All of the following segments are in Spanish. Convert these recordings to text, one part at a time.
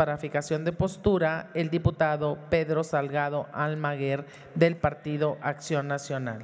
para fijación de postura el diputado Pedro Salgado Almaguer del Partido Acción Nacional.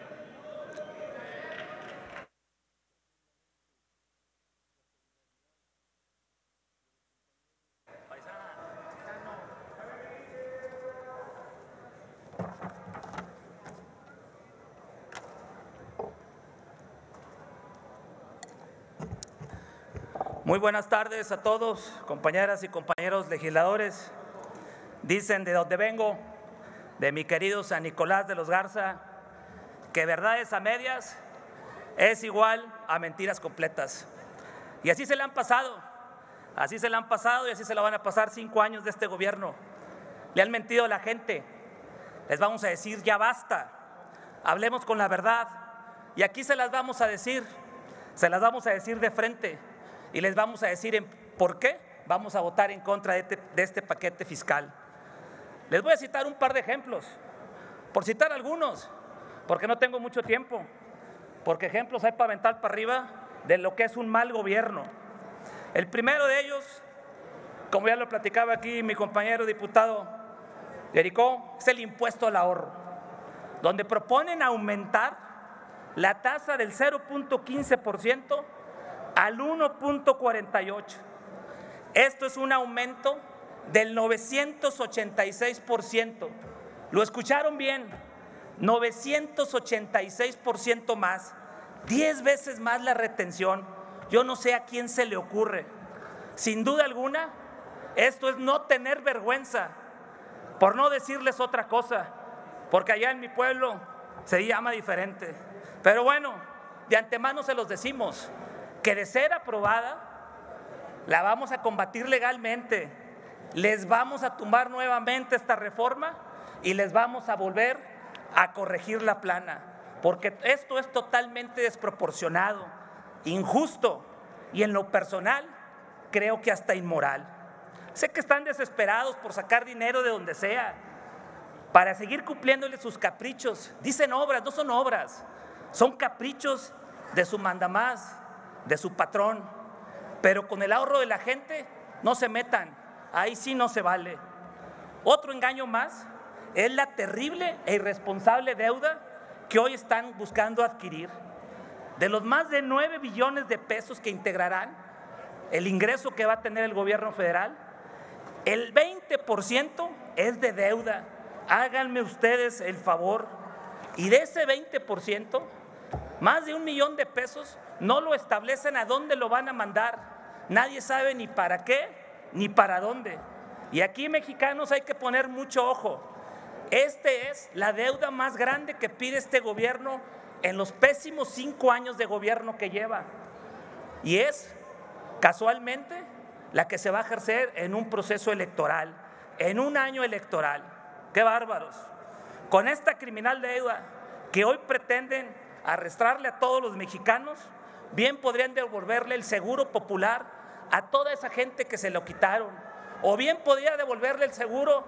Muy buenas tardes a todos, compañeras y compañeros legisladores. Dicen de donde vengo, de mi querido San Nicolás de los Garza, que verdades a medias es igual a mentiras completas. Y así se le han pasado, y así se la van a pasar 5 años de este gobierno. Le han mentido a la gente, les vamos a decir ya basta, hablemos con la verdad. Y aquí se las vamos a decir de frente. Y les vamos a decir por qué vamos a votar en contra de este paquete fiscal. Les voy a citar un par de ejemplos, por citar algunos, porque no tengo mucho tiempo, porque ejemplos hay para aventar para arriba de lo que es un mal gobierno. El primero de ellos, como ya lo platicaba aquí mi compañero diputado Jericó, es el impuesto al ahorro, donde proponen aumentar la tasa del 0.15% al 1.48. Esto es un aumento del 986%. Lo escucharon bien, 986% más, 10 veces más la retención. Yo no sé a quién se le ocurre. Sin duda alguna, esto es no tener vergüenza, por no decirles otra cosa, porque allá en mi pueblo se llama diferente. Pero bueno, de antemano se los decimos, que de ser aprobada, la vamos a combatir legalmente, les vamos a tumbar nuevamente esta reforma y les vamos a volver a corregir la plana, porque esto es totalmente desproporcionado, injusto y en lo personal creo que hasta inmoral. Sé que están desesperados por sacar dinero de donde sea, para seguir cumpliéndole sus caprichos. Dicen obras, no son obras, son caprichos de su mandamás, de su patrón, pero con el ahorro de la gente no se metan, ahí sí no se vale. Otro engaño más es la terrible e irresponsable deuda que hoy están buscando adquirir. De los más de 9 billones de pesos que integrarán el ingreso que va a tener el gobierno federal, el 20% es de deuda. Háganme ustedes el favor. Y de ese 20%, más de 1 millón de pesos no lo establecen a dónde lo van a mandar. Nadie sabe ni para qué ni para dónde. Y aquí, mexicanos, hay que poner mucho ojo. Esta es la deuda más grande que pide este gobierno en los pésimos 5 años de gobierno que lleva. Y es, casualmente, la que se va a ejercer en un proceso electoral, en un año electoral. ¡Qué bárbaros! Con esta criminal deuda que hoy pretenden arrastrarle a todos los mexicanos, bien podrían devolverle el seguro popular a toda esa gente que se lo quitaron, o bien podría devolverle el seguro,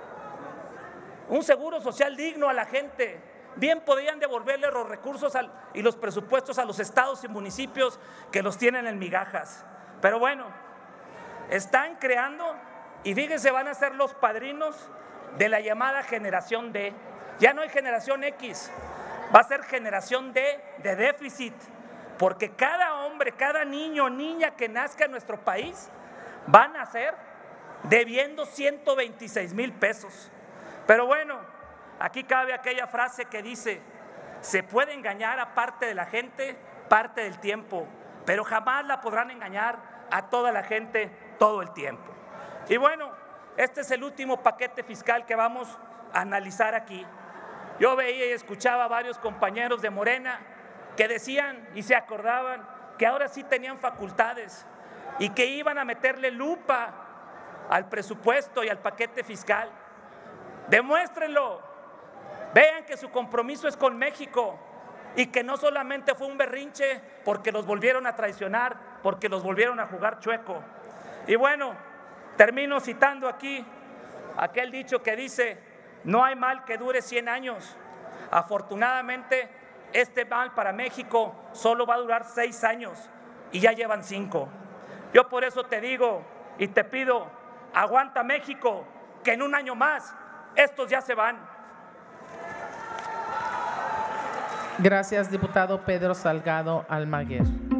un seguro social digno a la gente, bien podrían devolverle los recursos y los presupuestos a los estados y municipios que los tienen en migajas. Pero bueno, están creando, y fíjense, van a ser los padrinos de la llamada generación D. Ya no hay generación X, va a ser generación D de déficit, porque cada hombre, cada niño o niña que nazca en nuestro país va a nacer debiendo 126,000 pesos. Pero bueno, aquí cabe aquella frase que dice: se puede engañar a parte de la gente parte del tiempo, pero jamás la podrán engañar a toda la gente todo el tiempo. Y bueno, este es el último paquete fiscal que vamos a analizar aquí. Yo veía y escuchaba a varios compañeros de Morena que decían y se acordaban que ahora sí tenían facultades y que iban a meterle lupa al presupuesto y al paquete fiscal. Demuéstrenlo, vean que su compromiso es con México y que no solamente fue un berrinche porque los volvieron a traicionar, porque los volvieron a jugar chueco. Y bueno, termino citando aquí aquel dicho que dice: no hay mal que dure 100 años. Afortunadamente, este mal para México solo va a durar 6 años y ya llevan 5. Yo por eso te digo y te pido Aguanta México, que en un año más estos ya se van. Gracias, diputado Pedro Salgado Almaguer.